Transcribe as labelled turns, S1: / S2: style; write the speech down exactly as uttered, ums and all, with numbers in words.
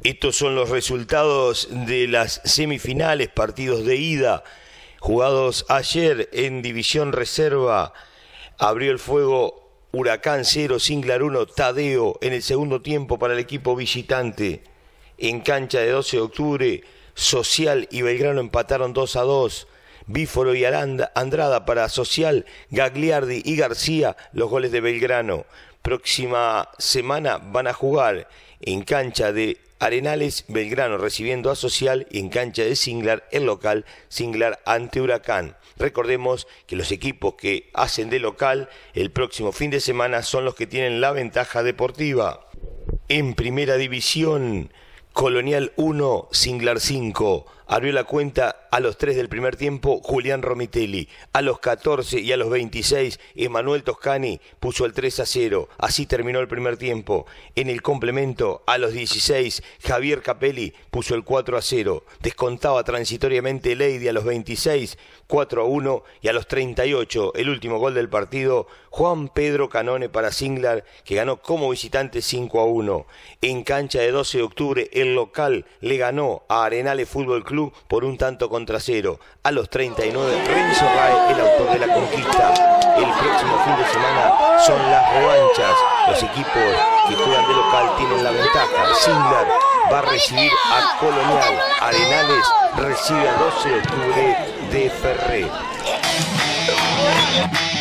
S1: Estos son los resultados de las semifinales, partidos de ida, jugados ayer en División Reserva. Abrió el fuego Huracán cero, Singlar uno, Tadeo en el segundo tiempo para el equipo visitante. En cancha de doce de octubre, Social y Belgrano empataron dos a dos. Bíforo y Aranda, Andrada para Social, Gagliardi y García los goles de Belgrano. Próxima semana van a jugar en cancha de Arenales, Belgrano recibiendo a Social, y en cancha de Singlar, el local, Singlar ante Huracán. Recordemos que los equipos que hacen de local el próximo fin de semana son los que tienen la ventaja deportiva. En primera división, Colonial uno, Singlar cinco. Abrió la cuenta a los tres del primer tiempo Julián Romitelli. A los catorce y a los veintiséis, Emanuel Toscani puso el tres a cero. Así terminó el primer tiempo. En el complemento, a los dieciséis, Javier Capelli puso el cuatro a cero. Descontaba transitoriamente Leydi a los veintiséis, cuatro a uno. Y a los treinta y ocho, el último gol del partido, Juan Pedro Canone para Singlar, que ganó como visitante cinco a uno. En cancha de doce de octubre, el local le ganó a Arenales Fútbol Club por un tanto contra cero. A los treinta y nueve, Renzo Rae, el autor de la conquista. El próximo fin de semana son las revanchas. Los equipos que juegan de local tienen la ventaja. Singlar va a recibir a Colonial. Arenales recibe a doce de octubre de Ferré.